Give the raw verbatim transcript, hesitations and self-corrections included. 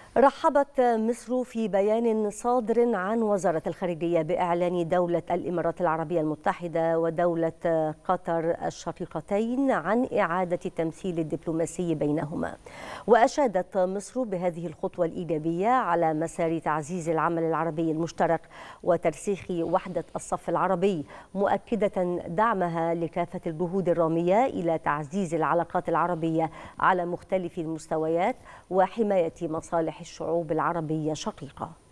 رحبت مصر في بيان صادر عن وزارة الخارجية بإعلان دولة الإمارات العربية المتحدة ودولة قطر الشقيقتين عن إعادة التمثيل الدبلوماسي بينهما. وأشادت مصر بهذه الخطوة الإيجابية على مسار تعزيز العمل العربي المشترك وترسيخ وحدة الصف العربي، مؤكدة دعمها لكافة الجهود الرامية إلى تعزيز العلاقات العربية على مختلف المستويات وحماية مصالح الشعوب العربية شقيقة.